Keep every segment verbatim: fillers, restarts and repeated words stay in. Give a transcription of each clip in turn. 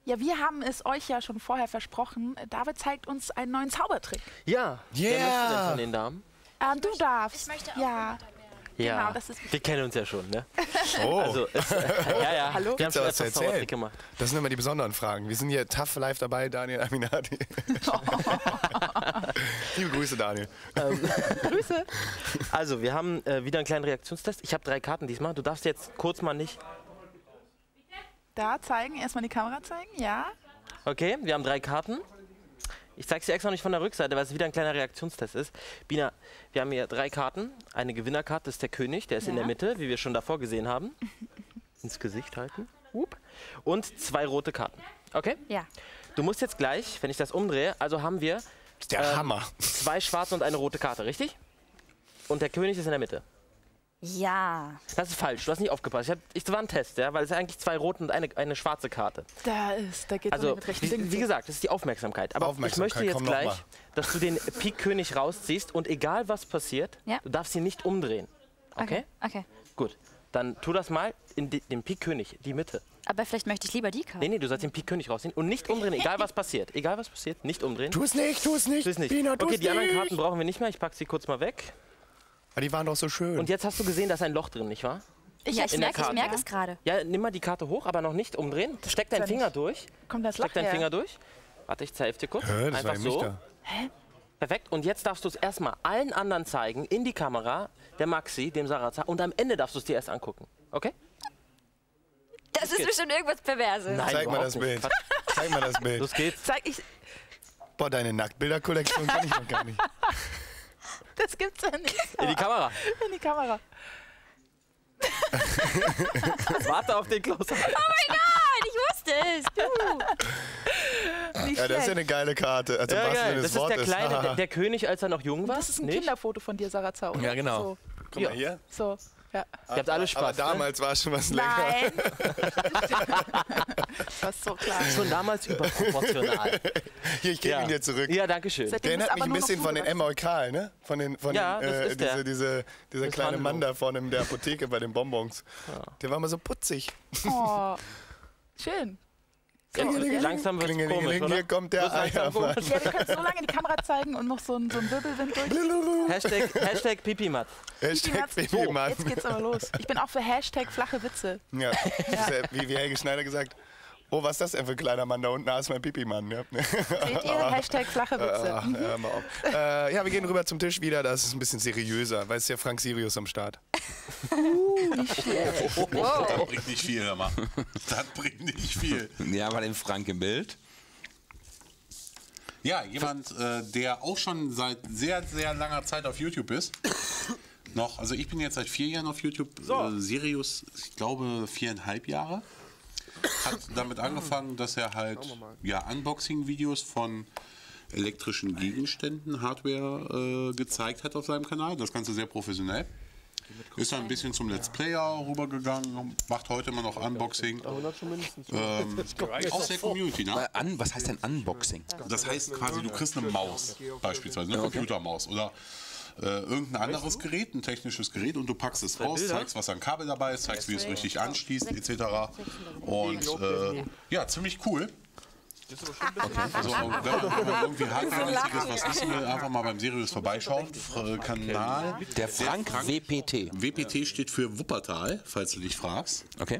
Ja, wir haben es euch ja schon vorher versprochen. David zeigt uns einen neuen Zaubertrick. Ja, Yeah. wer möchte denn von den Damen? Ähm, du darfst. Ich möchte auch Ja, Ja, genau, das ist wir kennen uns ja schon, ne? Oh, Also, es, äh, ja, ja, Hallo? wir haben Gibt's schon da was zu etwas erzählen? Zaubertrick gemacht. das sind immer die besonderen Fragen. Wir sind hier tough live dabei, Daniel Aminati. Liebe Grüße, Daniel. Grüße. Also, wir haben äh, wieder einen kleinen Reaktionstest. Ich habe drei Karten diesmal. Du darfst jetzt kurz mal nicht... Da zeigen, erstmal die Kamera zeigen, ja. Okay, wir haben drei Karten. Ich zeige sie extra noch nicht von der Rückseite, weil es wieder ein kleiner Reaktionstest ist. Bina, wir haben hier drei Karten. Eine Gewinnerkarte ist der König, der ist in Ja. der Mitte, wie wir schon davor gesehen haben. Ins Gesicht halten. Hup. Und zwei rote Karten. Okay? Ja. Du musst jetzt gleich, wenn ich das umdrehe, also haben wir Das ist der ähm, Hammer. zwei schwarze und eine rote Karte, richtig? Und der König ist in der Mitte. Ja. Das ist falsch, du hast nicht aufgepasst. Ich hab, ich, das war ein Test, ja, weil es ist eigentlich zwei rote und eine, eine schwarze Karte. Da ist, da geht es Also, mit rechten wie, Dingen wie zu. gesagt, das ist die Aufmerksamkeit. Aber Aufmerksamkeit, ich möchte jetzt komm noch gleich, mal. dass du den Pik König rausziehst und egal was passiert, Ja. du darfst ihn nicht umdrehen. Okay? Okay. Gut. Dann tu das mal in de, den Pik König, die Mitte. Aber vielleicht möchte ich lieber die Karte. Nee, nee, du sollst den Pik König rausziehen und nicht umdrehen, egal was passiert. Egal was passiert, nicht umdrehen. Tu es nicht, tu es nicht. Tu es nicht. Bina, tu Okay, es die anderen nicht. Karten brauchen wir nicht mehr. Ich pack sie kurz mal weg. Aber die waren doch so schön. Und jetzt hast du gesehen, da ist ein Loch drin, nicht wahr? Ich, Ja, ich in der merke ich Karte. merke es gerade. Ja, nimm mal die Karte hoch, aber noch nicht umdrehen. Steck deinen ja Finger nicht. durch. Kommt das Steck Loch deinen her? Finger durch. Warte, ich zeige dir kurz. Hä, das war Einfach ja mich so. da. Perfekt. Und jetzt darfst du es erstmal allen anderen zeigen, in die Kamera, der Maxi, dem Sarazar. Und am Ende darfst du es dir erst angucken. Okay? Das ist geht's. bestimmt irgendwas Perverses. Nein, Zeig mal überhaupt das nicht. Bild. Quatsch. Zeig mal das Bild. Los geht's. Zeig ich. Boah, deine Nacktbilderkollektion kann ich noch gar nicht. Das gibt's ja nicht. In die Kamera. In die Kamera. Warte auf den Close-Up. Oh mein Gott, ich wusste es. Du. Nicht Ja, das ist ja schlecht. eine geile Karte. Also Ja, im wahrsten geil. Sinne Das des ist der Wortes. kleine, der, der König, als er noch jung war. Das ist ein nicht? Kinderfoto von dir, Sarazar, oder? Ja, genau. So, Guck mal hier. so. Ja. Ihr habt alle Aber Spaß. Ne? damals war es schon was länger. Nein. Das ist so klar. Schon damals überproportional. Hier, ich gebe Ja. ihn dir zurück. Ja, danke schön. Seitdem Der ist erinnert aber mich ein nur noch bisschen von den Blut Emolkal, ne? Von den, von Ja, den, das äh, ist der. diese, diese, dieser Das kleine Handlo. Mann da vorne in der Apotheke bei den Bonbons. Der war mal so putzig. Oh, schön. Jetzt, langsam wird es komisch, Klingelingeling, oder? hier kommt der Wird's langsam Eiermann. komisch? Ja, du kannst so lange in die Kamera zeigen und noch so einen so einen Wirbelwind durch. Hashtag, Hashtag Pipimat. Hashtag So, Babymann. jetzt geht's aber los. Ich bin auch für Hashtag flache Witze. Ja, das ist ja, wie, wie Helge Schneider gesagt, oh, was ist das denn für ein kleiner Mann da unten? Da ist mein Pipi-Mann. Ja. Seht ihr? Hashtag flache Witze. Ach, hör mal auf. Äh, ja, wir gehen rüber zum Tisch wieder. Das ist ein bisschen seriöser, weil es ist ja Frank Sirius am Start. Das bringt nicht viel, hör mal. Das bringt nicht viel. Ja, war den Frank im Bild. Ja, jemand, äh, der auch schon seit sehr, sehr langer Zeit auf YouTube ist. Noch, also ich bin jetzt seit vier Jahren auf YouTube. Äh, Sirius, ich glaube, viereinhalb Jahre. Hat damit angefangen, dass er halt ja, Unboxing-Videos von elektrischen Gegenständen, Hardware äh, gezeigt hat auf seinem Kanal. Das Ganze sehr professionell. Ist dann ein bisschen zum Let's Player rübergegangen, macht heute immer noch Unboxing. Ähm, aus der Community, ne? Äh, an, was heißt denn Unboxing? Das heißt quasi, du kriegst eine Maus, beispielsweise eine Computermaus oder äh, irgendein anderes Gerät, ein technisches Gerät und du packst es raus, zeigst, was an Kabel dabei ist, zeigst, wie es richtig anschließt, et cetera. Und äh, ja, ziemlich cool. Also, wenn man, wenn man irgendwie hardwaremäßiges was wissen will, einfach mal beim Sirius vorbeischauen. F- Kanal. Der Frank W P T. W P T steht für Wuppertal, falls du dich fragst. Okay.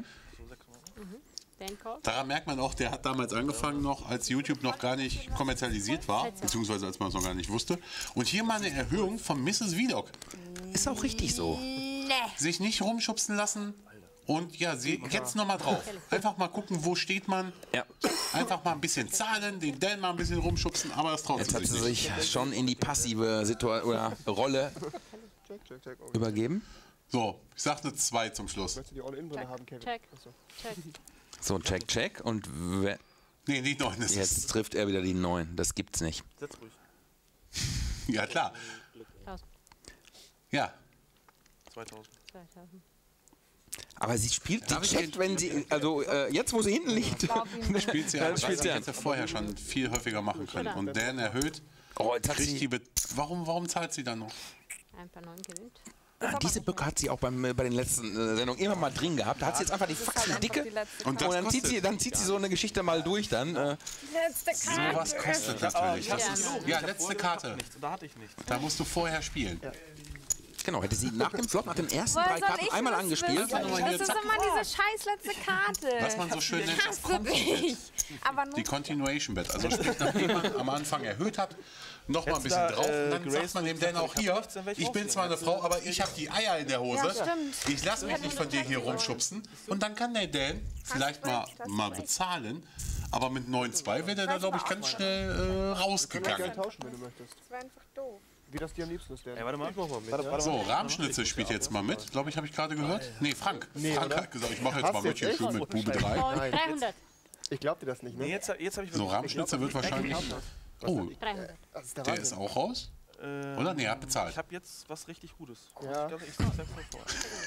Daran merkt man auch, der hat damals angefangen noch, als YouTube noch gar nicht kommerzialisiert war, beziehungsweise als man es noch gar nicht wusste. Und hier mal eine Erhöhung von Misses Vlog. Ist auch richtig so. Sich nicht rumschubsen lassen und ja, sie, jetzt nochmal drauf. Einfach mal gucken, wo steht man. Ja. Einfach mal ein bisschen zahlen, den Dan mal ein bisschen rumschubsen, aber das traut Jetzt sie hat sich sie nicht. sich schon in die passive Situation oder Rolle übergeben. So, ich sag eine zwei zum Schluss. Check. Check. So, check, check. Und wer, Nee, nicht neun, das ist. jetzt trifft er wieder die neun. Das gibt's nicht. Ja, klar. Ja. Aber sie spielt die Darf ich checkt, den- wenn sie, also äh, jetzt, wo sie hinten liegt. Spielt sie Ja, an. das Das spielt sie an. hätte vorher schon viel häufiger machen können. Und Dan erhöht. Oh, jetzt hat Kriegt die sie, Be warum, warum zahlt sie dann noch? Ein paar neun gewinnt. Ah, diese Böcke hat sie auch beim, bei den letzten äh, Sendungen immer mal drin gehabt. Da hat sie jetzt einfach die Faxen dicke. Und das Und dann zieht, kostet. sie, dann zieht sie so eine Geschichte mal durch dann. Äh, Letzte Karte. Sowas kostet natürlich. Ja. Das ist, ja, letzte Karte. Nichts, da hatte ich nichts. Da musst du vorher spielen. genau, hätte sie nach dem Flop, nach den ersten Woher drei soll Karten ich einmal das angespielt. wissen? Das ist immer diese scheiß letzte Karte. Was man so schön nennt, Ich das hasse dich. Aber nur Die Continuation Bet. Also sprich, nachdem man am Anfang erhöht hat, noch mal ein bisschen drauf. Und dann sagt man dem Dan auch hier, ich bin zwar eine Frau, aber ich habe die Eier in der Hose. Ja, stimmt. Ich lasse mich nicht von dir hier rumschubsen. Und dann kann der Dan vielleicht mal, mal bezahlen. Aber mit neun zwei wäre der da, glaube ich, ganz schnell äh, Gerne rausgegangen. tauschen, wenn du möchtest. Das war einfach doof. Wie das dir am liebsten ist, Dan. Ey, warte mal. Ich mach mal mit. Warte, warte, So, Rahmschnitzel spielt jetzt mal mit. Glaube ich, habe ich gerade gehört. Nee, Frank. Frank oder? hat gesagt, ich mache jetzt Hast mal du mit hier jetzt schön echt? mit Bube drei. Nein, dreihundert. ich glaub dir das nicht, ne? Nee, jetzt, jetzt habe ich So, Rahmschnitzel wird wahrscheinlich... Oh, dreihundert. Das ist der der ist Wahnsinn. auch raus? Ähm, Oder? Nee, er hat bezahlt. Ich habe jetzt was richtig Gutes. Ja. Ich glaube, ich sag's einfach vor.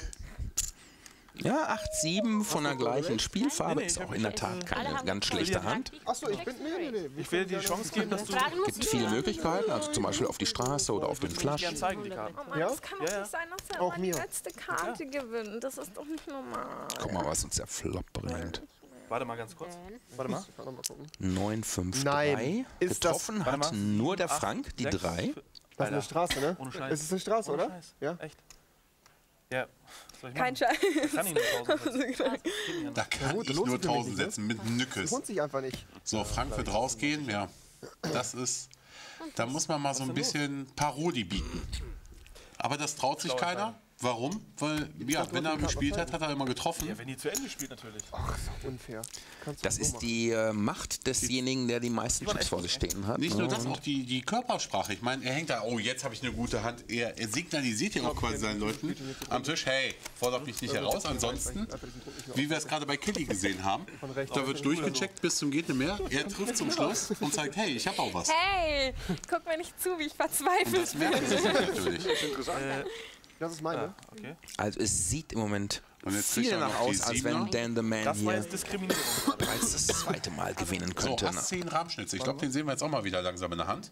Ja, acht sieben von der gleichen Spielfarbe Nee, nee, ist ich auch hab- in der Tat keine ganz schlechte Hand. Achso, ich bin. Nee, nee, nee. Ich will dir die Chance geben, dass du... Fragen muss Gibt viele Möglichkeiten, also zum Beispiel auf die Straße oder auf den Flasch. gern zeigen, die Karten. Oh Mann, Ja? das kann doch Ja, ja. nicht sein, dass er Auch immer die mir. letzte Karte gewinnt. Das ist doch nicht normal. Guck mal, was uns der Flop bringt. Warte mal ganz kurz. Warte mal. Warte mal gucken. neun fünf Nein. drei. Ist das- Getroffen Warte hat mal. nur der Acht, Frank, die sechs, drei. fünf- Das ist eine Alter, Straße, ne? Ohne Scheiß. Es ist eine Straße, Ohne oder? Scheiß. Ja. Echt? Ja. Was soll ich Kein machen? Scheiß. Kann ich nur tausend setzen. Da kann gut, ich lohnt nur sich für mich tausend nicht, ne? setzen mit Nückes. Lohnt sich einfach nicht. So, Frank wird rausgehen, ja. Das ist. Da muss man mal so ein bisschen Parodie bieten. Aber das traut sich keiner. Warum? Weil, ja, wenn er gespielt hat, hat er immer getroffen. Ja, wenn die zu Ende spielt, natürlich. Ach, ist doch unfair. Kannst du Das so ist machen. die äh, Macht desjenigen, der die meisten Chips vor sich stehen hat. Nicht nur das, Und auch die, die Körpersprache. Ich meine, er hängt da, oh, jetzt habe ich eine gute Hand. Er, er signalisiert ja auch quasi seinen Leuten am Tisch, hey, fordert mich nicht heraus. Ansonsten, wie wir es gerade bei Killy gesehen haben, da wird durchgecheckt bis zum geht nicht mehr. Er trifft zum Schluss und sagt, hey, ich habe auch was. Hey, guck mir nicht zu, wie ich verzweifelt Das merken sie sich natürlich. Das ist meine. Okay. Also es sieht im Moment Und jetzt kriegt viel er noch danach die aus, als Siebener. wenn Dan the Man Das war hier jetzt Diskriminierung. bereits das zweite Mal gewinnen So, könnte. Ass zehn Rahmschnitzel. Ich glaube, den sehen wir jetzt auch mal wieder langsam in der Hand.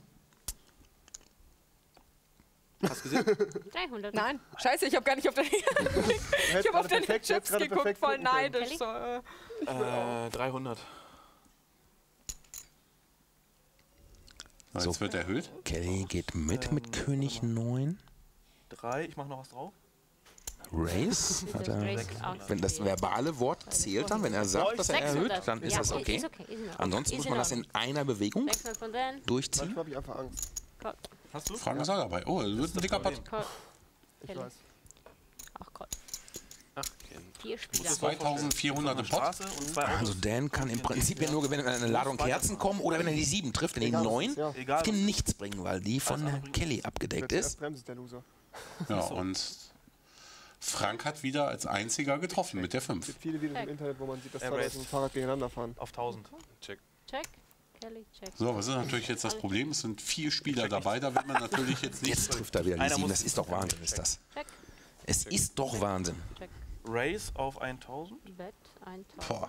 Hast du gesehen? dreihundert. Nein, scheiße, ich habe gar nicht auf den Ich habe auf den perfekt, Chips gerade geguckt, perfekt voll gucken können. neidisch. So. äh. Äh, dreihundert. So, jetzt wird erhöht. Kelly geht mit mit König neun. Drei, ich mache noch was drauf. Race. Hat er, wenn das verbale Wort zählt dann, wenn er sagt, dass er erhöht, dann ist Ja, das okay. ist okay, ist in Ordnung. Ansonsten Ist muss in man das Ordnung. in einer Bewegung Wechseln von Dan. durchziehen. Manchmal habe ich einfach Angst. Hast du? Frank ist auch dabei. Oh, das wird ein dicker Pott. Call. Ich weiß. Ach Gott. Ach, Vier Spieler. zweitausendvierhundert Pott. Straße und zwei Autos. Also Dan kann im Prinzip ja nur gewinnen, wenn eine Ladung Kerzen kommen oder wenn er die sieben trifft. Wenn er die neun Ja. Egal. auf den nichts bringen, weil die von Also, Kelly abgedeckt Wer ist. zuerst bremst, ist der Loser. Ja, und Frank hat wieder als einziger getroffen mit der Es fünf. gibt viele Videos im Internet, wo man sieht, dass zwei Erased. Leute mit dem Fahrrad gegeneinander fahren. Auf tausend. Check. Check. Kelly, check. So, was ist natürlich jetzt das Problem? Es sind vier Spieler dabei, da wird man natürlich jetzt nicht. Jetzt trifft er wieder die Einer sieben. muss- Das ist doch Wahnsinn, ist das. Check. Es ist doch Wahnsinn. Check. Race auf tausend. Bet tausend. Boah.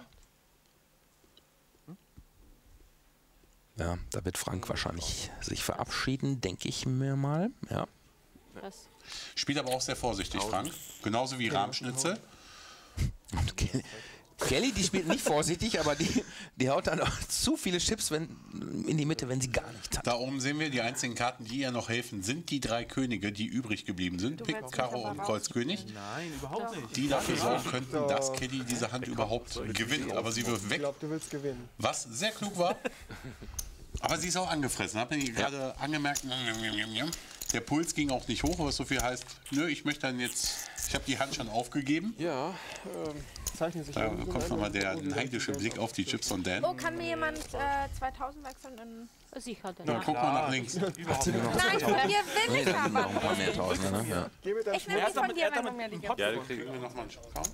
Ja, da wird Frank wahrscheinlich sich verabschieden, denke ich mir mal. Ja. Was? Spielt aber auch sehr vorsichtig, Frank. Genauso wie Rahmschnitzel. Und Kelly, Kelly, die spielt nicht vorsichtig, aber die, die haut dann auch zu viele Chips wenn, in die Mitte, wenn sie gar nichts hat. Da oben sehen wir, die einzigen Karten, die ihr noch helfen, sind die drei Könige, die übrig geblieben sind. Pik, Karo und Kreuz König. Nein, überhaupt nicht. Die dafür sorgen könnten, dass Kelly diese Hand überhaupt gewinnt. Aber sie wirft Ich weg, glaube, du willst gewinnen. was sehr klug war. Aber sie ist auch angefressen. Habt ihr die gerade angemerkt? Der Puls ging auch nicht hoch, was so viel heißt, nö, ich möchte dann jetzt, ich habe die Hand schon aufgegeben. Ja, ähm, zeichnet sich Da an. kommt nochmal der neidische Blick auf die Chips von Dan. Oh, kann mir jemand äh, zweitausend wechseln in... Sicher, denn. Na, guck mal nach links. Überhaupt nicht. Nein, von dir will Nee, ich da sind noch ein aber paar mehr Tausende. Ne? Ja. Geh mit deinem Ich nehme Er die hat von damit- dir, er hat wenn du damit mir die einen gibst. Pott Ja, bekommen. kriegen wir nochmal einen Count.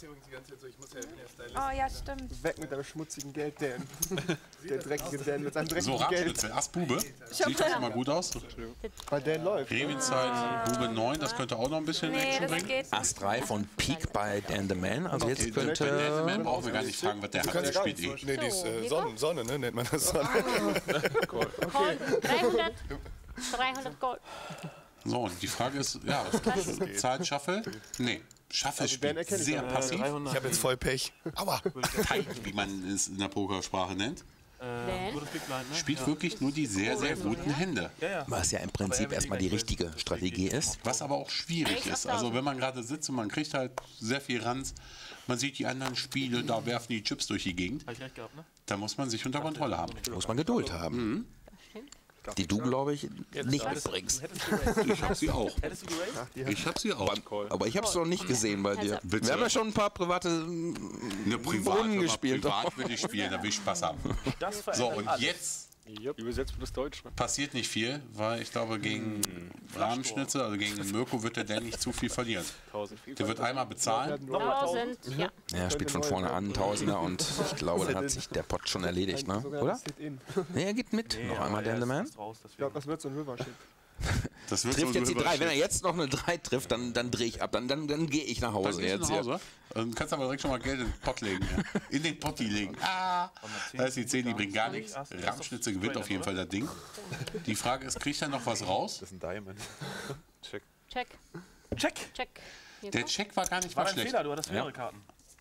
Oh ja, stimmt. Weg mit deinem schmutzigen Geld, Dan. Der dreckige Dan mit seinem So, dreckigen Geld. Rahmschnitzel, Ass Bube. Sieht doch schon mal gut aus. Weil Dan läuft. Revinzeit, Bube neun, das könnte auch noch ein bisschen Nee, Action das bringen. geht. Ass drei von Peak bei Dan the Man. Also Okay, jetzt bei Dan the könnte... Man brauchen wir gar nicht fragen, was der hat. Der spielt eh. Nee, die ist So, äh, Nico? Sonne, Sonne, ne? Nennt man das Sonne. Call. dreihundert. dreihundert Gold. So, und die Frage ist, ja, Zeit Shuffle? Nee, Shuffle spielt sehr passiv. Ich habe jetzt voll Pech. Aua. Tight, wie man es in der Pokersprache nennt. Dan? Spielt wirklich nur die sehr, sehr guten Hände. Was ja im Prinzip erstmal die richtige Strategie ist. Was aber auch schwierig ist. Also wenn man gerade sitzt und man kriegt halt sehr viel Ranz, man sieht die anderen Spiele, da werfen die Chips durch die Gegend. Da muss man sich unter Kontrolle haben. Da muss man Geduld haben. Mhm. Die du, glaube ich, nicht mitbringst. Ich habe sie auch. Ich habe sie auch. Aber ich habe es noch nicht gesehen bei dir. Bitte. Wir haben ja schon ein paar private Eine private, Brunnen gespielt. privat will ich spielen, da will ich Spaß haben. So, und jetzt Übersetzt das Deutsch. Ne? passiert nicht viel, weil ich glaube, gegen Rahmenschnitzel, also gegen den Mirko, wird der Dan nicht zu viel verlieren. Der wird einmal bezahlen. tausend. Ja. Ja, er spielt von vorne an, ein Tausender, und ich glaube, dann hat sich der Pott schon erledigt, ne? Oder? Nee, er geht mit. Noch einmal Dan the Man. Ich glaube, das wird so ein River-Ship. Das wird Trifft so jetzt die ein drei. Wenn er jetzt noch eine drei trifft, dann, dann drehe ich ab. Dann, dann, dann gehe ich nach Dann Hause gehst du jetzt. nach hier. Hause. Dann kannst du aber direkt schon mal Geld in den Pott legen. Ja. In den Potti legen. Ah! Da ist die zehn, die bringt gar nichts. Rahmenschnitzel gewinnt auf jeden Fall das Ding. Die Frage ist, kriegt er noch was raus? Das ist ein Diamond. Check. Check. Check. Check. Hier Der kommt. Check war gar nicht War mal dein schlecht. Fehler, du hattest mehrere Karten.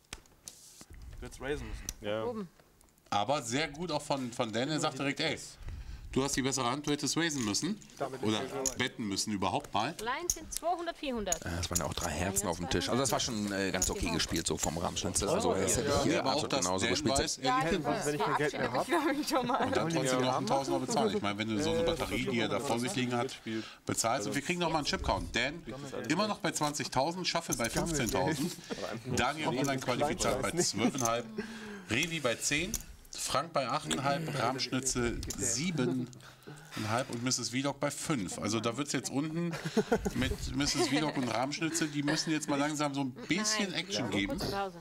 Du hättest raisen müssen. Ja. Oben. Aber sehr gut auch von, von Dan. Er sagt direkt, ey, du hast die bessere Hand, du hättest raisen müssen. Oder betten müssen überhaupt mal. Klein sind zweihundert, vierhundert. Ja, das waren ja auch drei Herzen auf dem Tisch. Also das war schon äh, ganz okay gespielt, so vom Rahmenschnitzel. Also das hätte ich Ja, hier aber auch absolut das genauso Dan gespielt. weiß, Ja, er liegt das wenn ich kein Geld mehr hab. glaube ich schon mal. und dann trotzdem noch einen Tausender bezahlen. Ich meine, wenn du so eine Batterie, die er da vor sich liegen hat, bezahlst. Und wir kriegen noch mal einen Chipcount. Dan immer noch bei zwanzigtausend, Shuffle bei fünfzehntausend, Daniel Online-Qualifiziert bei zwölf Komma fünf, Revi bei zehn, Frank bei acht Komma fünf, Rahmenschnitzel sieben Komma fünf und Misses Vlog bei fünf. Also da wird es jetzt unten mit Misses Vlog und Rahmenschnitzel, die müssen jetzt mal langsam so ein bisschen Nein. Action geben. Kurz Pause.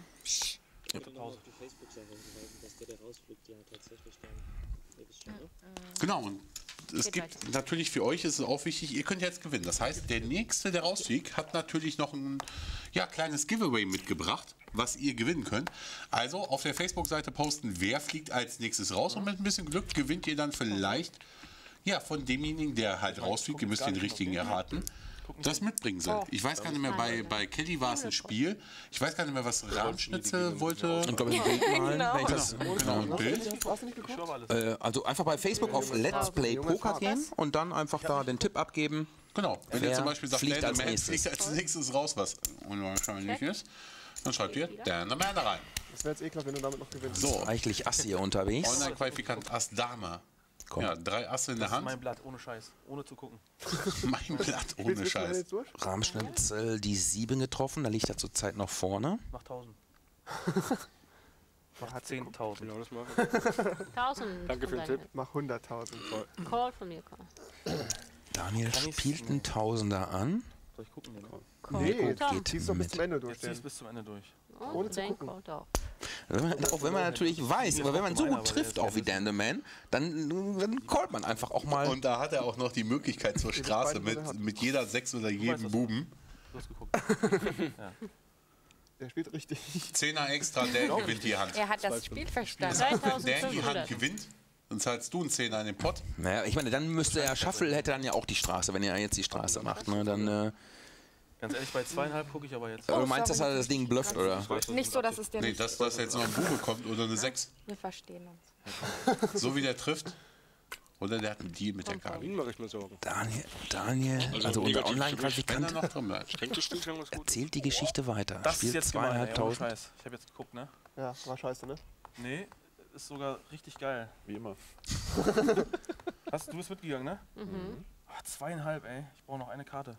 Genau, und es Geht gibt natürlich für euch ist es auch wichtig, ihr könnt jetzt gewinnen. Das heißt, der Nächste, der rausfliegt, hat natürlich noch ein ja, kleines Giveaway mitgebracht, was ihr gewinnen könnt. Also auf der Facebook-Seite posten, wer fliegt als nächstes raus, und mit ein bisschen Glück gewinnt ihr dann vielleicht ja, von demjenigen, der halt rausfliegt, ihr müsst den richtigen erraten, das mitbringen soll. Ich weiß gar nicht mehr, bei, bei Kelly war es ein Spiel. Ich weiß gar nicht mehr, was Rahmenschnitzel wollte. Ich glaube, ich ein Bild malen, wenn ich das, Genau, ein Bild. äh, also einfach bei Facebook auf Let's Play Poker gehen und dann einfach da den Tipp abgeben. Genau, wenn ihr Wer zum Beispiel sagt, fliegt Dan als the Man nächstes? fliegt als nächstes raus, was unwahrscheinlich ist, dann schreibt ihr Dan the Man da rein. Das wäre jetzt ekelhaft, wenn du damit noch gewinnst. So, Reichlich Ass hier unterwegs. Online-Qualifikant Ass Dame. Komm. Ja, drei Asse in der Das ist mein Hand. Blatt, ohne Scheiß. Ohne zu gucken. Mein Blatt ohne Scheiß. Jetzt durch? Rahmenschnitzel die sieben getroffen, da liegt er zurzeit noch vorne. Mach tausend. Mach zehntausend. Genau, das machen. tausend. Danke für den von Tipp. Mach hunderttausend. deinem Call von mir. Call. Daniel spielt einen Tausender an. Soll ich gucken? Den? Call. Nee, geht ziehst doch bis mit. zum Ende durch. Jetzt zieh es Dan. bis zum Ende durch. Oh, Ohne zu Dan gucken. callt auch. Wenn man, auch wenn man natürlich weiß, aber wenn man so gemein, gut aber der trifft, ist auch wie Dan the Man, dann, dann callt man einfach auch mal. Und da hat er auch noch die Möglichkeit zur Straße mit, mit jeder Sechs oder jedem Buben. Du hast geguckt. Der spielt richtig. Zehner extra, Dan gewinnt die Hand. Er hat das Spiel verstanden. Wenn Dan die Hand dreitausendfünfhundert. gewinnt, dann zahlst du einen Zehner in den Pott. Naja, ich meine, dann müsste er Shuffle, hätte dann ja auch die Straße, wenn er jetzt die Straße macht. Ne? Dann, äh, Ganz ehrlich, bei zweieinhalb gucke ich aber jetzt. du meinst, dass er das Ding blufft, oder? Nicht so, dass es dir Nee, nicht... dass das jetzt noch ein Bube kommt oder eine Sechs. Wir verstehen uns. So wie der trifft. Oder der hat einen Deal mit der Karte. Ihn mache ich mir Sorgen. Daniel, Daniel, also, unser negativ Wenn er Online-Qualifikant, noch drin bleibt. Ich denke, das Spiel schon was gut. erzählt die Geschichte weiter. Das ist Spielt jetzt gemein, ey, ohne zweieinhalbtausend. Scheiß. Ich habe jetzt geguckt, ne? Ja, war scheiße, ne? Nee, ist sogar richtig geil. Wie immer. Hast, du bist mitgegangen, ne? Mhm. Ah, zweieinhalb, ey. Ich brauche noch eine Karte.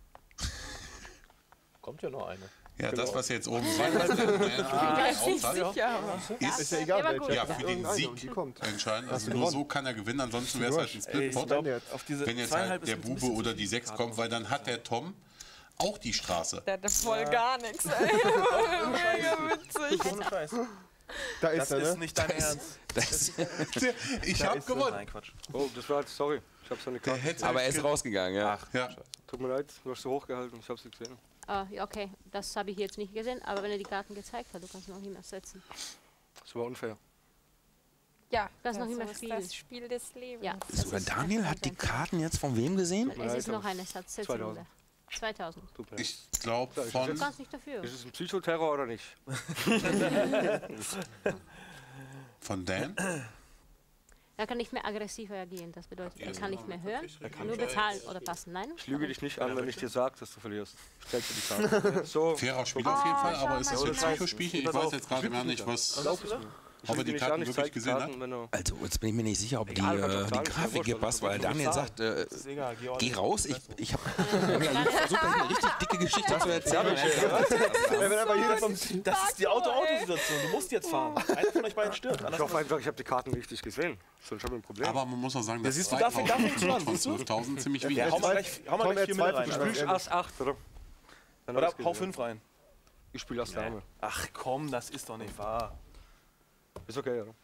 Kommt ja noch eine. Ja, das, was jetzt oben sein wird, der Man für den Auftrag, Ist ist ja egal, Der war welcher. ja für den Irgendeine, Sieg und die kommt. entscheidend. Hast Also du nur gewonnen. so kann er gewinnen, ansonsten wäre es halt ein Ey, ich Split-Pot. glaub, jetzt. auf diese Wenn jetzt zweieinhalb halt der ist mir ein Bube bisschen oder zu die viel Sechs Karte. kommt, weil dann hat der Tom auch die Straße. Der hat voll gar nichts, ey. Mega witzig. Ohne Scheiß. Da ist Das er, ist ne? nicht dein Ernst. Das, Ich hab gewonnen. Nein, Quatsch. Oh, das war jetzt, sorry. Ich hab so eine Der Karte. hätte aber er ist rausgegangen, ja. ja. Tut mir leid, du hast so hochgehalten, ich hab's nicht gesehen. Ah, ja, okay, das habe ich jetzt nicht gesehen, aber wenn er die Karten gezeigt hat, du kannst noch nicht mehr setzen. Das war unfair. Ja, das noch so immer ist spielen. Das Spiel des Lebens. Ja. So, Daniel hat die Karten jetzt von wem gesehen? Es ist noch eine Satzsetzung. zweitausend. Ich glaube Du von... kannst nicht dafür. Ist es ein Psychoterror oder nicht? Von Dan? Er kann nicht mehr aggressiv reagieren. Das bedeutet, er kann nicht mehr hören, er kann nur bezahlen oder passen. Nein? Ich lüge dich nicht an, wenn ich dir sage, dass du verlierst. Stellst du die Karte. So. Fairer Spieler auf jeden Fall, aber ist es ein Psychospielchen? Ich weiß jetzt gerade gar nicht, was... Ob er die Karten wirklich gesehen hat? Also, jetzt bin ich mir nicht sicher, ob die, äh, die Grafik hier passt, weil Daniel sagt, äh, geh raus. Ich, ich habe versucht, eine richtig dicke Geschichte zu erzählen. Das ist die Auto-Auto-Situation. Du musst jetzt fahren. Einer von euch beiden stirbt. Ich hoffe einfach, ich habe die Karten richtig gesehen. Sonst habe ich ein Problem. Aber man muss auch sagen, dass siehst du, dafür- dafür ist zweitausend man, von zwölftausend ziemlich Ja, wenig hau mal ist. gleich, hau mal gleich vier Mille rein. Du spielst Ass acht, oder? Dann Oder hab ich's hau gesehen. fünf rein. Ich spiele Ass Dame. Ach komm, das ist doch nicht wahr. Ist okay, oder?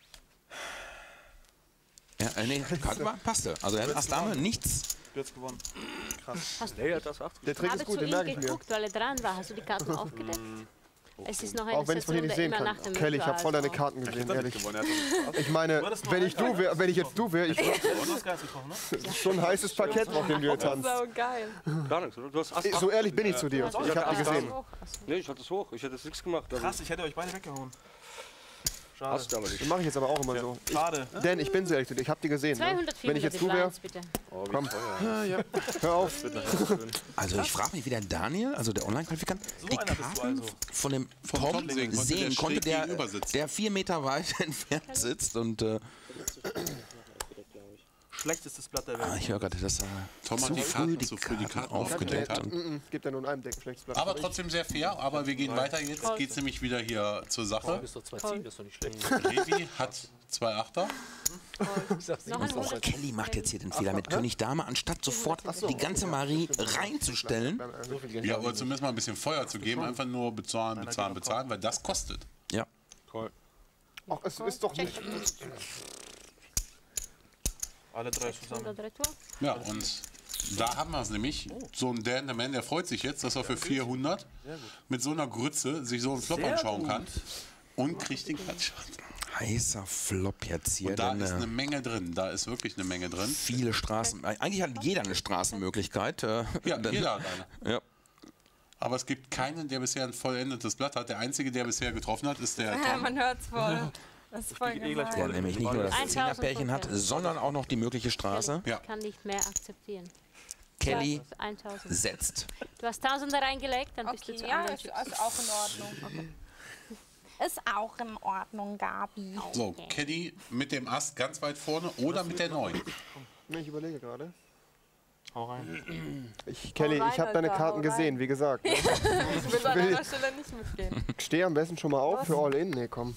Ja, äh, nee, Karte war, passte. Also, er hat Ass Dame, nichts. Du hast gewonnen. Krass. Nee, er hat Ass acht. Der Trick Habe ist gut, zu den ihm merke ich mir. geguckt, weil er dran war. Hast du die Karten aufgedeckt? Es ist noch eine Auch wenn ich es von hier Station, nicht der sehen immer kann. nach dem Kelly, ich habe voll deine Ritual Karten gesehen, ehrlich. Ich meine, wenn ich du wär, wenn ich jetzt du wäre, ich Du hast gar nichts getroffen, ne? das ist schon ein heißes Parkett, auf dem du jetzt tanzt. So geil. Gar nichts, oder? Du hast Ass acht. So ehrlich bin ich zu dir. Ich habe die gesehen. Nee, ich hatte es hoch. Ich hätte es nichts gemacht. Also, Krass, ich hätte euch beide weggehauen. Schade. hast du aber nicht. Das mache ich jetzt aber auch immer so. Ich, Schade. denn ich bin so ehrlich zu dir, ich habe die gesehen. Ne? Wenn ich jetzt du wäre, bitte. komm. Ja, ja. Hör auf. Also, ich frage mich, wie der Daniel, also der Online-Qualifikant, die einer bist du Karten also. von dem Vom Tom Tom sehen konnte, sehen der konnte, schräg der, gegenüber sitzt. der vier Meter weit entfernt sitzt. Und äh, Schlechtestes Blatt der Welt. ah, ich höre gerade, dass er Tom hat zu die früh Karten die zu früh die Karten Karten aufgedeckt aufgedeckt. hat. Mm, mm, gibt ja nur in einem Deck ein schlechtes Blatt. Aber trotzdem sehr fair, aber wir gehen weiter. Jetzt geht es nämlich wieder hier zur Sache. Bis doch zwei ziehen, das ist doch nicht schlecht. Levi hat zwei Achter. Noch ein Oh, Kelly macht jetzt hier den Fehler mit König Dame, anstatt sofort die ganze Marie reinzustellen. Ja, oder zumindest mal ein bisschen Feuer zu geben. Einfach nur bezahlen, bezahlen, bezahlen, weil das kostet. Ja. Toll. Ach, es ist doch nicht. Alle drei zusammen. Ja, und da haben wir es nämlich. So ein Dan the Man, der freut sich jetzt, dass er für vierhundert mit so einer Grütze sich so einen Flop Sehr anschauen gut. kann. Und kriegt den Klatschshot. Heißer Flop jetzt hier. Und da denn, ist äh, eine Menge drin. Da ist wirklich eine Menge drin. viele Straßen. Eigentlich hat jeder eine Straßenmöglichkeit. Äh, Ja, denn- jeder hat eine. Ja. Aber es gibt keinen, der bisher ein vollendetes Blatt hat. Der einzige, der bisher getroffen hat, ist der Ja, Tom. man hört's voll. Das ist voll eh gleich Der gemein. nämlich nicht nur das Zehnerpärchen hat, sondern auch noch die mögliche Straße. Ja. Kann nicht mehr akzeptieren. Kelly Das ist tausend. setzt. Du hast Tausender reingelegt, dann bist du Okay, zu ja, anderen ist, Chips. ist auch in Ordnung. Ist auch in Ordnung, Gabi. So, Caddy mit dem Ast ganz weit vorne oder mit der neun. Nee, ich überlege gerade. Hau rein. Ich, Kelly, rein, ich habe deine Alter, Karten hau rein. gesehen, wie gesagt. Ne? Ich will an will- einer Stelle nicht mitgehen. Steh am besten schon mal auf für All-In. Nee, komm.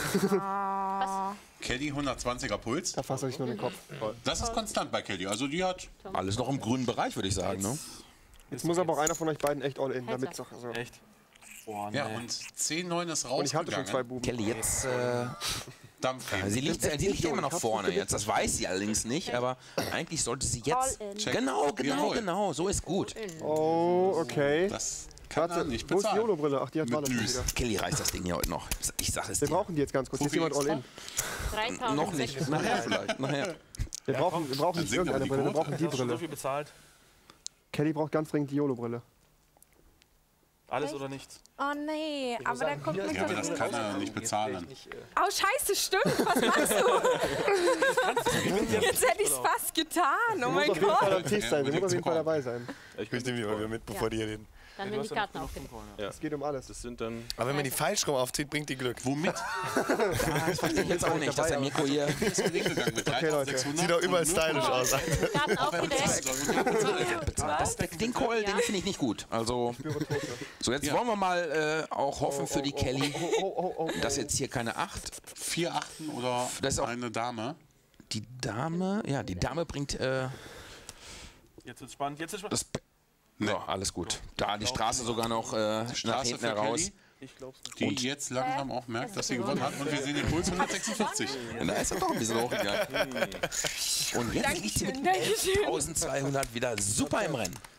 Caddy hundertzwanziger Puls. Da fasse ich nur den Kopf. Das ist konstant bei Caddy. Also die hat Alles noch im grünen Bereich, würde ich sagen. Ne? Jetzt muss aber auch einer von euch beiden echt All-In, damit es auch so. Echt? Boah, ja nee. und zehn neun ist Und ich hatte schon zwei rausgegangen. Buben. Kelly jetzt. Äh, Dampf geben. sie liegt, sie liegt ja immer noch vorne jetzt. Das weiß sie allerdings nicht. Aber eigentlich sollte sie jetzt. All in. Check. Genau, genau, Jawohl. genau. So ist gut. Oh, okay. Das kann er Warte, nicht wo ist die bezahlen. YOLO-Brille? Ach, die hat Mit Walle Düs. wieder. Kelly reißt das Ding hier heute noch. Ich sag es Wir dir. brauchen die jetzt ganz kurz. Hier ist Profi jemand All-In. dreitausend. Noch nicht. Nachher vielleicht. Nachher. Wir brauchen, wir brauchen nicht singt aber irgendeine die Brille, wir Quote. brauchen die Du hast schon so Brille. viel bezahlt. Kelly braucht ganz dringend die YOLO-Brille. Alles oder nichts. Oh nee, aber da guckt mich Ja, aber das. das kann er nicht bezahlen. Oh, scheiße, stimmt. Was machst du? Jetzt hätte ich es fast getan. Oh Sie muss mein auf jeden Fall Gott. am Tisch sein, sie muss auf jeden Fall dabei sein. Ich nehme die mal wieder mit, bevor die hier reden. Dann werden die Karten aufgedeckt. Es geht um alles. Das sind dann. Aber wenn man die falsch rum aufzieht, bringt die Glück. Womit? Das verstehe ich jetzt auch nicht, dass der Mirko hier. Ist gegangen mit Okay, Leute. dreitausendsechshundert. Sieht doch überall stylisch aus. Karten aufgedeckt. Das, den Call, den finde ich nicht gut. Also, so jetzt wollen wir mal äh, auch hoffen für die Kelly, Oh, oh, oh. dass jetzt hier keine acht. Vier Achten oder Das ist auch- eine Dame. Die Dame, ja, die Dame bringt äh, Jetzt wird's spannend. Jetzt wird's spannend. das. Be Ja, alles gut. Da die Straße sogar noch äh, nach Straße hinten für heraus. Kelly, Ich glaub's nicht. die jetzt langsam auch merkt, dass sie gewonnen hat. Und wir sehen den Puls hundertsechsundvierzig. Und da ist er doch ein bisschen hochgegangen. Und jetzt liegt sie mit Dankeschön. elftausendzweihundert wieder super im Rennen.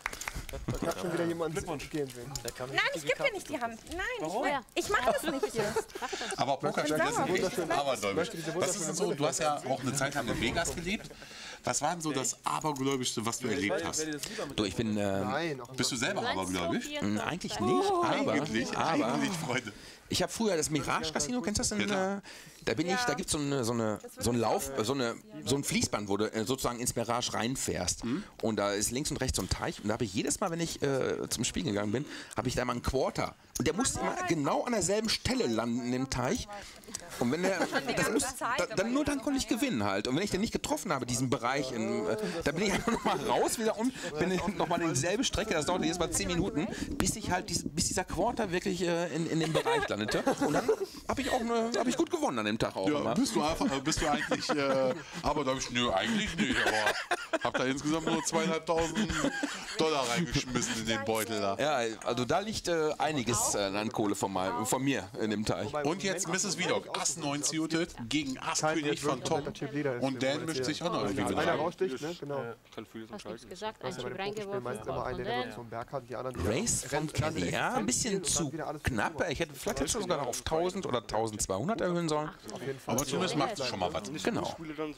Ich hab schon wieder jemanden gehen sehen. Nein, ich gebe dir nicht die Hand. Nein, Warum? ich, ich mache das nicht hier. Aber Pokerspiele Möchtest du sind diese echt abergläubisch. Was ist denn so? Du hast ja auch eine Zeit lang in Vegas gelebt. Was war denn so das Abergläubischste, was du erlebt hast? Du, ich bin. Ähm, Nein. Bist du selber abergläubisch? Nein, eigentlich nicht, aber. Eigentlich, aber eigentlich, Freunde. ich habe früher das Mirage Casino, kennst du das? In, Ja, äh, da bin ich, da gibt so es so, eine, so einen Lauf, so, eine, so ein Fließband, wo du äh, sozusagen ins Mirage reinfährst. Mhm. Und da ist links und rechts so ein Teich. Und da habe ich jedes Mal, wenn ich äh, zum Spiel gegangen bin, habe ich da mal einen Quarter. Und der musste immer genau an derselben Stelle landen in dem Teich. Und wenn der, das muss, da, dann, nur dann konnte ich gewinnen halt. Und wenn ich den nicht getroffen habe, diesen Bereich, in, äh, da bin ich einfach nochmal raus wieder und bin nochmal in dieselbe Strecke, das dauert jedes Mal zehn Minuten, bis ich halt, dies, bis dieser Quarter wirklich äh, in, in dem Bereich landete. Und dann habe ich auch eine, hab ich gut gewonnen an dem Tag auch Ja, immer. bist du einfach, bist du eigentlich, äh, aber da habe ich, nö, eigentlich nicht, aber hab da insgesamt nur zweieinhalbtausend Dollar reingeschmissen in den Beutel da. Ja, also da liegt äh, einiges äh, an Kohle von, mein, von mir in dem Teich. Und jetzt Misses Vidocq, Ass neun suited gegen Ass-König von Tom. Und Dan mischt sich auch noch irgendwie mit Einer rein. raussticht, ne? Genau. Hast nichts gesagt, ein Das ist ja Chip bei den Pokerspielen reingeworfen. meist immer einer, der wirklich so einen Berg hat und die anderen, die Race dann von rennen- rennen Kelly, rechts ja, ein und bisschen dann zu wieder alles knapp. Ich hätte, vielleicht hätte ich sogar noch auf tausend oder tausendzweihundert erhöhen sollen. Aber zumindest macht es schon mal was. Genau.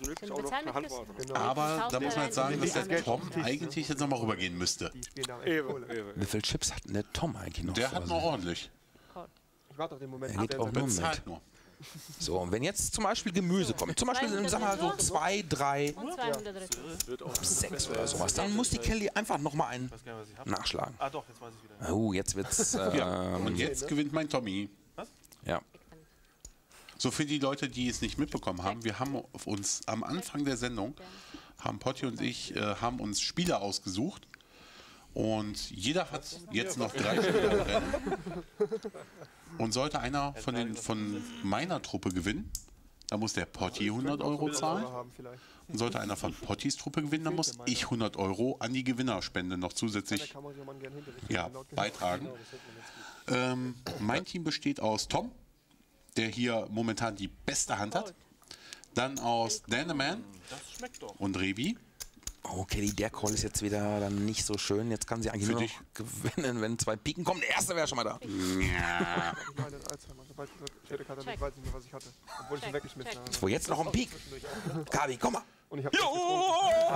Aber da muss man jetzt sagen, dass der Tom eigentlich jetzt nochmal rübergehen müsste. Wie viele Chips hat denn der Tom eigentlich noch? Der hat noch ordentlich. Ich warte auf den Moment. Er geht auch nur mit. Bezahlt nur. So, und wenn jetzt zum Beispiel Gemüse kommt, zum Beispiel, sag mal so zwei, drei, Und zweihundert Retour. sechs oder sowas, dann muss die Kelly einfach nochmal einen nachschlagen. Ah doch, jetzt weiß ich wieder. Oh, jetzt wird's. Äh, Ja, und jetzt gewinnt mein Tommy. Ja. So für die Leute, die es nicht mitbekommen haben, wir haben uns am Anfang der Sendung, haben Potti und ich, äh, haben uns Spieler ausgesucht. Und jeder hat jetzt noch drei Spieler im Rennen. Und sollte einer von, den, von meiner Truppe gewinnen, dann muss der Potti hundert Euro zahlen. Und sollte einer von Pottis Truppe gewinnen, dann muss ich hundert Euro an die Gewinnerspende noch zusätzlich ja, beitragen. Ähm, mein Team besteht aus Tom, der hier momentan die beste Hand hat. Dann aus Dan the Man und Revi. Oh, Kelly, der Call ist jetzt wieder dann nicht so schön. Jetzt kann sie eigentlich Für nur noch dich. gewinnen, wenn zwei Piken kommen. Der erste wäre schon mal da. Ja. Ich hätte gerade nicht, weiß nicht mehr, was ich hatte. Obwohl ich ihn weggeschmissen habe. So, jetzt noch ein Pik. Gabi, komm mal. Und ich hab Jo!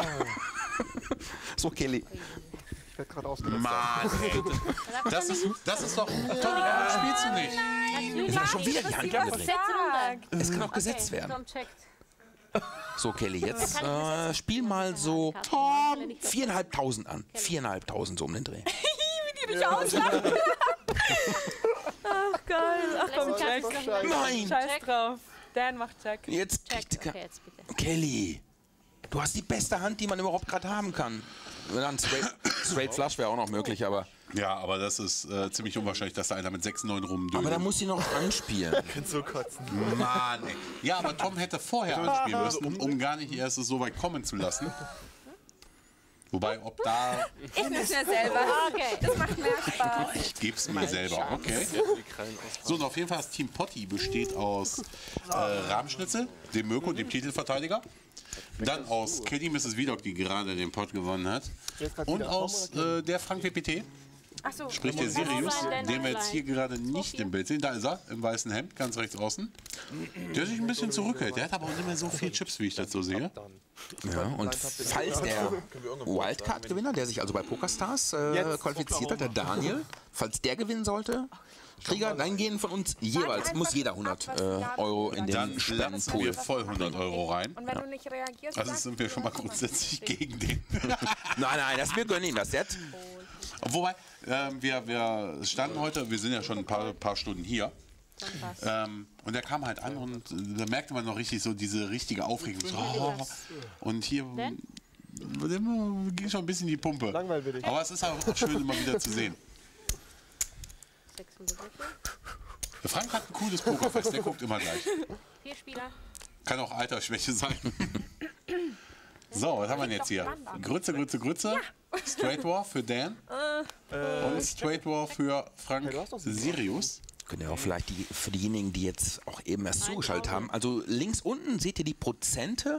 So, Kelly. Ich werde gerade ausgenutzt. Mann, ey. Das ist, das ist doch... Tommy, warum spielst du nicht? Ist ja schon wieder die Hand gedreht. Setz runter. Es kann auch gesetzt werden. Tom checkt. So, Kelly, jetzt äh, spiel mal so viereinhalbtausend an. Viereinhalbtausend so um den Dreh. Wie die mich auslachen. Ach geil. Ach komm, check. Nein! Scheiß drauf. Dan macht check. Jetzt Check. kriegt Okay, jetzt bitte. Kelly, du hast die beste Hand, die man überhaupt gerade haben kann. Dann straight, straight Flush wäre auch noch möglich, aber. Ja, aber das ist äh, ziemlich unwahrscheinlich, dass da einer mit sechs neun rumdödelt. Aber da muss sie noch anspielen. Ich kann so kotzen. Mann, ey. Ja, aber Tom hätte vorher anspielen müssen, um, um gar nicht erst es so weit kommen zu lassen. Wobei, ob da... Ich muss mir selber. Okay. Das macht mehr Spaß. Ich geb's mir selber, okay. So, und auf jeden Fall das Team Potti besteht aus äh, Rahmschnitzel, dem Mirko, dem Titelverteidiger. Dann aus Kelly Misses Vidocq, die gerade den Pot gewonnen hat. Und aus äh, der Frank W P T. Ach so. Sprich der Sirius, den wir jetzt hier gerade nicht im Bild sehen. Da ist er, im weißen Hemd, ganz rechts außen. Der sich ein bisschen zurückhält. Der hat aber auch nicht mehr so viel Chips, wie ich das so sehe. Ja, und falls der Wildcard-Gewinner, der sich also bei PokerStars äh, qualifiziert hat, der Daniel, falls der gewinnen sollte, Krieger, dann gehen von uns jeweils, muss jeder hundert äh, Euro in den Dann lassen Spendenpool. wir voll hundert Euro rein. Und wenn du nicht reagierst, Also sag- sind wir schon mal grundsätzlich gegen den. Nein, nein, das, wir gönnen ihm das jetzt. Wobei, ähm, wir, wir standen heute, wir sind ja schon ein paar, paar Stunden hier. Ähm, und er kam halt an und äh, da merkte man noch richtig so diese richtige Aufregung. So, oh, und hier äh, ging schon ein bisschen die Pumpe. Langweilig. Aber es ist auch schön, immer wieder zu sehen. sechshundert Retour. Der Frank hat ein cooles Pokerfest, der guckt immer gleich. Vier Spieler. Kann auch Altersschwäche sein. So, was haben wir denn jetzt hier? Grütze, Grütze, Grütze. Straight War für Dan. Und Straight War für Frank Sirius. Könnt ihr auch vielleicht die, für diejenigen, die jetzt auch eben erst zugeschaltet haben. Also links unten seht ihr die Prozente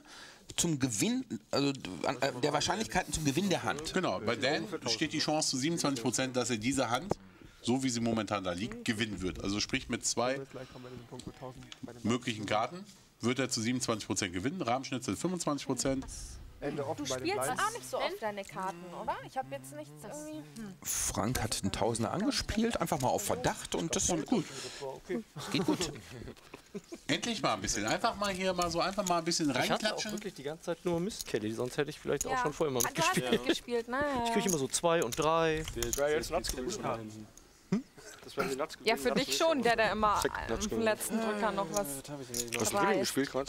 zum Gewinn, also an, äh, der Wahrscheinlichkeiten zum Gewinn der Hand. Genau, bei Dan steht die Chance zu siebenundzwanzig Prozent, dass er diese Hand, so wie sie momentan da liegt, gewinnen wird. Also sprich mit zwei möglichen Karten wird er zu siebenundzwanzig Prozent gewinnen, Rahmschnitzel fünfundzwanzig Prozent. Du spielst auch nicht so oft deine Karten, oder? Ich habe jetzt nichts irgendwie... Hm. Frank hat einen Tausender angespielt, einfach mal auf Verdacht und das ist gut. Das geht gut. Endlich mal ein bisschen. Einfach mal hier mal so einfach mal ein bisschen reinklatschen. Ich hatte auch wirklich die ganze Zeit nur Mist Kelly, sonst hätte ich vielleicht Ja. auch schon vorher mal Du hast mitgespielt. mitgespielt, ne? Ich kriege immer so zwei und drei. Ja, jetzt Nuts gewesen. Das wären die Nuts Ja, gewesen. für dich schon, der da immer Check, am Nuts gewesen. letzten Drücker noch was Hast du dabei Willen ist. gespielt gerade?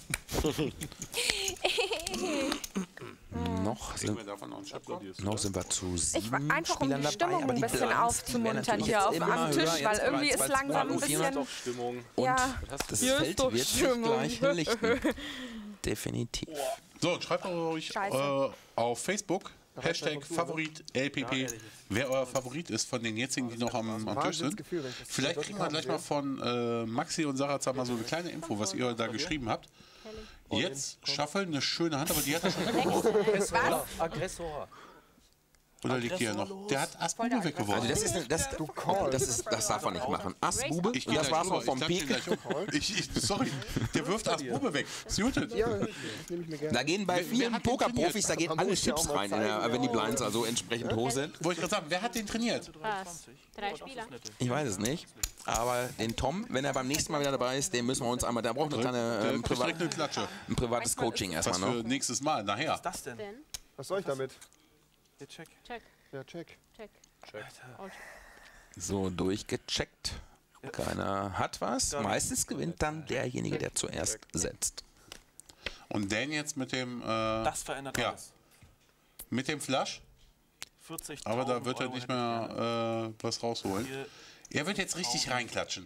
Noch sind, noch sind wir zu sieben Ich war einfach, um Spielern die Stimmung dabei, aber ein die bisschen Bilanz, die wäre aufzumuntern natürlich hier jetzt auf, immer am höher, Tisch, jetzt weil irgendwie bereits ist bei langsam ein zwei Uhr bisschen... Stimmung. Und Ja. das Hier ist Feld doch wird sich Stimmung. gleich lichten. Definitiv. So, schreibt euch Scheiße. äh, auf Facebook, Hashtag Favorit L P P, wer euer Favorit ist von den jetzigen, die noch am, am Tisch sind. Vielleicht kriegen wir gleich mal von äh, Maxi und Sarah mal so eine kleine Info, was ihr da geschrieben habt. Jetzt Shuffle, eine schöne Hand, aber die hat er schon weggeworfen. Was? Aggressor. Oder liegt die ja noch? Der hat Ass Bube Also weggeworfen. das ist, das, das ist, das darf man nicht machen. Ass Bube, Ich geh das gleich war's rüber, noch vom ich klatsch ihn Pik. gleich um. Ich, ich, sorry, der wirft Ass Bube weg. Ist muted. Ja, das nehme ich mir gerne. Da gehen bei Wer- wer vielen hat den Pokerprofis, da trainiert? gehen alle Chips rein, in der, wenn die Blinds also entsprechend hoch sind. Wollte ich gerade sagen, wer hat den trainiert? Was? Drei Spieler? Ich weiß es nicht. Aber den Tom, wenn er beim nächsten Mal wieder dabei ist, den müssen wir uns einmal, der braucht eine kleine, Der ähm, kriegt Privat, direkt eine Klatsche. ein privates Coaching Was erstmal für noch. nächstes Mal, nachher. Was ist das denn? Denn? Was soll ich damit? Der Check. Check, Ja, check. check. All check. So, durchgecheckt. Keiner hat was. Meistens gewinnt dann derjenige, der zuerst setzt. Und Dan jetzt mit dem, äh, Das verändert ja, alles. mit dem Flush, vierzigtausend aber da wird er Euro nicht hätte ich gerne. mehr äh, was rausholen. Hier Er wird jetzt richtig reinklatschen.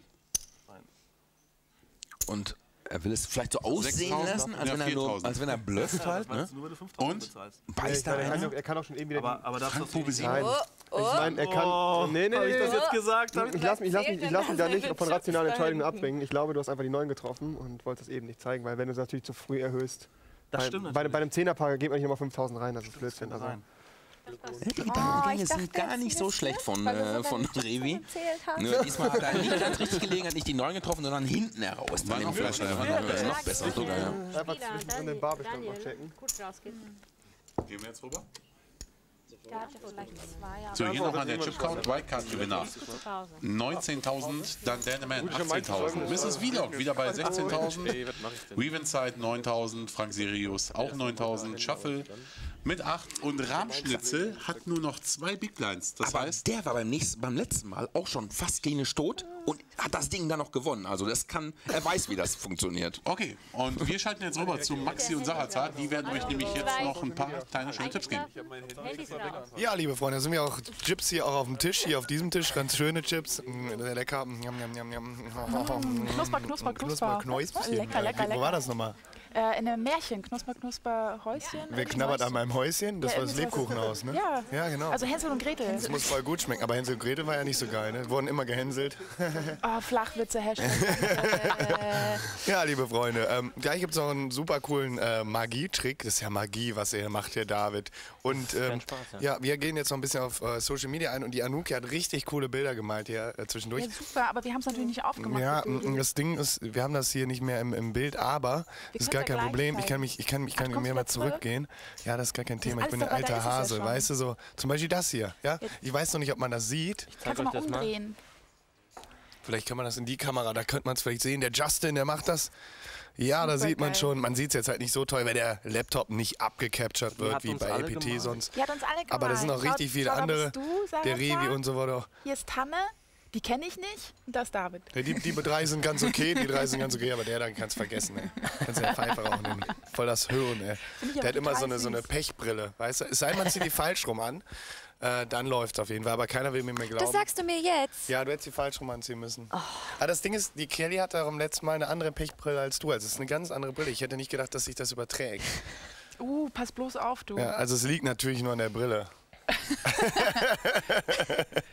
Und er will es vielleicht so aussehen sechstausend, lassen, als ja, wenn er nur, viertausend. als wenn er blufft halt, ne? nur, wenn du fünftausend Und? bezahlst. Beißt da er, kann, einer? er kann auch schon eben wieder... Aber, aber darfst du das Bube nicht sieben. Nein. Oh, Ich meine, er kann... Oh, nee, nee, hab nee. ich das nee. jetzt gesagt? Hab Ich lasse mich, ich lass mich, ich lass mich da nicht Zählt von denn rationalen das Entscheidungen da hinten? abbringen. Ich glaube, du hast einfach die neun getroffen und wolltest es eben nicht zeigen, weil wenn du es natürlich zu früh erhöhst... Das bei, stimmt bei, natürlich. bei einem Zehnerpaar geht man nicht nochmal fünftausend rein, das ist Blödsinn. Also. Nein. Die Oh, Gedankengänge ich sind dachte, gar jetzt nicht so jetzt schlecht nicht, von, weil du äh, so von deine Revi. erzählt hast. Nur diesmal hat er nicht ganz richtig gelegen, hat nicht die neun getroffen, sondern hinten heraus. Bei dem noch Flash. besser, Das war ja. noch, noch besser sogar, ja. Einfach Spieler, zwischendrin den Daniel, Barbestand mal Daniel, checken. kurz rausgehen. Gehen wir jetzt rüber? Der hatte vielleicht zwei, aber So, hier nochmal der Chipcount, Wildcard-Gewinner. kurze Pause. neunzehntausend, dann Daneman achtzehntausend. Misses Vlog wieder bei sechzehntausend. Ey, was mach ich denn? Revenside neuntausend, Frank Sirius auch neuntausend, Shuffle mit acht und Rahmschnitzel hat nur noch zwei Big Blinds. Das Aber heißt, der war beim, nächsten, beim letzten Mal auch schon fast klinisch tot und hat das Ding dann noch gewonnen. Also das kann, er weiß, wie das funktioniert. okay, und wir schalten jetzt rüber zu Maxi und Sarazar. Die werden euch nämlich jetzt noch ein paar kleine schöne Tipps geben. Handys raus. Ja, liebe Freunde, da sind wir auch Chips hier auch auf dem Tisch, hier auf diesem Tisch, ganz schöne Chips, mm, sehr lecker, njam, njam, njam, njam. Knusper, knusper, knusper. Knäuschen. Lecker, lecker, Wo war lecker. das nochmal? Äh, in einem Märchen, Knusper, Knusper, Häuschen. Wer knabbert an meinem Häuschen? Das Ja, war das irgendwie sowas. Lebkuchenhaus, ne? Ja. Ja, genau. Also Hänsel und Gretel. Das muss voll gut schmecken, aber Hänsel und Gretel war ja nicht so geil, ne? Wurden immer gehänselt. Oh, Flachwitze, Hashtag. äh, Ja, liebe Freunde, ähm, gleich gibt es noch einen super coolen äh, Magietrick. Das ist ja Magie, was er macht, hier David. Und ähm, Spaß, ja. ja, wir gehen jetzt noch ein bisschen auf äh, Social Media ein und die Anuki hat richtig coole Bilder gemalt hier äh, zwischendurch. ja, super, aber wir haben es natürlich nicht aufgemacht. Ja, deswegen. m- das Ding ist, wir haben das hier nicht mehr im, im Bild, aber das ist gar können's ja kein gleich Problem. Ich kann zeigen. mich, ich kann mich, ich kann Ach, kommst mir du mal jetzt zurück? zurückgehen. Ja, das ist gar kein Thema. Ich alles bin ein dabei, da alter ist es ja Hase, schon. weißt du so. Zum Beispiel das hier. Ja, ich weiß noch nicht, ob man das sieht. Kannst du mal umdrehen? Vielleicht kann man das in die Kamera, da könnte man es vielleicht sehen. Der Justin, der macht das. Ja, da Super sieht man geil. schon. Man sieht es jetzt halt nicht so toll, weil der Laptop nicht abgecaptured wird, hat wie uns bei A alle P T gemalt. sonst. Die hat uns alle gemalt. Aber da sind noch richtig Schau- viele schau, da andere. bist du, Sarah Der Revi Zahn. und so weiter. Hier ist Tanne, die kenne ich nicht. Und das ist David. Ja, die, die drei sind ganz okay, die drei sind ganz okay, aber der, dann kannst du vergessen, ey. Kannst du ja Pfeife rauchen, ey. Voll das Hirn, ey. ich Der aber hat immer so total eine, so eine süß. Pechbrille, weißt du? Es sei denn, man zieht die falsch rum an, äh, dann läuft es auf jeden Fall, aber keiner will mir mehr glauben. Das sagst du mir jetzt. Ja, du hättest die falsch rum anziehen müssen. Aber das Ding ist, die Kelly hatte auch im letzten Mal eine andere Pechbrille als du. Also es ist eine ganz andere Brille. Ich hätte nicht gedacht, dass sich das überträgt. Uh, pass bloß auf, du. Ja, also es liegt natürlich nur an der Brille.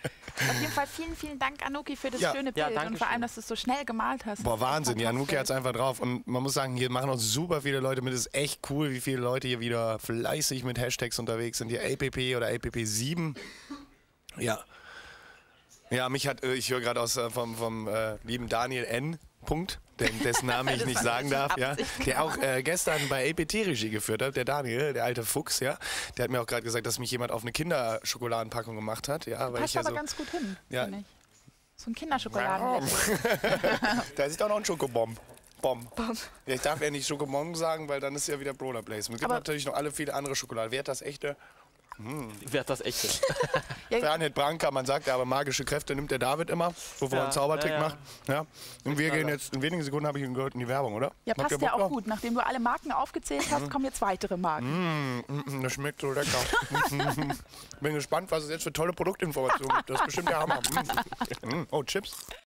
Auf jeden Fall vielen, vielen Dank, Anuki, für das Ja. schöne Ja, Bild danke und vor allem, schön. dass du es so schnell gemalt hast. Boah, Wahnsinn. Die Anuki Fantastisch. hat es einfach drauf. Und man muss sagen, hier machen auch super viele Leute mit. Es ist echt cool, wie viele Leute hier wieder fleißig mit Hashtags unterwegs sind. Hier A P P oder A P P sieben. Ja. Ja, mich hat, äh, ich höre gerade aus äh, vom, vom äh, lieben Daniel N. Punkt, den, dessen Namen ich nicht sagen darf, ja, der auch äh, gestern bei A P T-Regie geführt hat, der Daniel, der alte Fuchs, ja, der hat mir auch gerade gesagt, dass mich jemand auf eine Kinderschokoladenpackung gemacht hat, ja, weil Passt ich ja aber so, ganz gut hin, ja, finde ich. So ein Kinderschokoladen. da ist doch noch ein Schokobomb. Bom. Ja, ich darf ja nicht Schokobomb sagen, weil dann ist ja wieder Product Placement. Es gibt Aber- natürlich noch alle viele andere Schokolade. Wer hat das echte? Wer hat das echte? Bernhard Branca, man sagt ja, aber magische Kräfte nimmt der David immer, bevor er Ja, einen Zaubertrick ja, ja. macht. Ja. Und wir gehen jetzt, in wenigen Sekunden habe ich ihn gehört in die Werbung, oder? Ja, Habt ihr passt ja Bock auch drauf? gut. Nachdem du alle Marken aufgezählt hast, kommen jetzt weitere Marken. Mm, mm, das schmeckt so lecker. Bin gespannt, was es jetzt für tolle Produktinformationen gibt. Das ist bestimmt der Hammer. Mm. Mm. Oh, Chips.